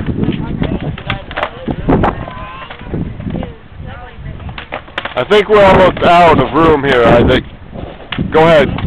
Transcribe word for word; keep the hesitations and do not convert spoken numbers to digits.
I think we're almost out of room here, I think. Go ahead.